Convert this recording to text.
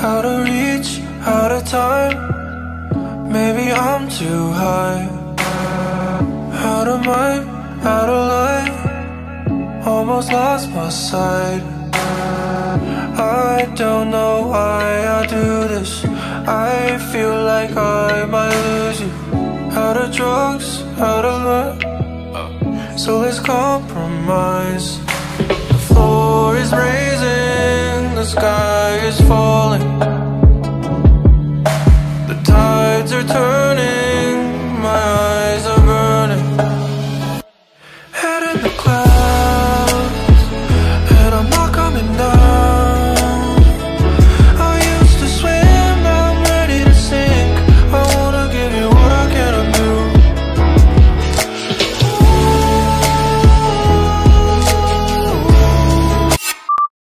out of reach, out of time. Maybe I'm too high, out of mind, out of line. Almost lost my sight. I don't know why I do this. I feel like I might lose you. Out of drugs, out of luck. So let's compromise. The floor is raising, the sky is falling.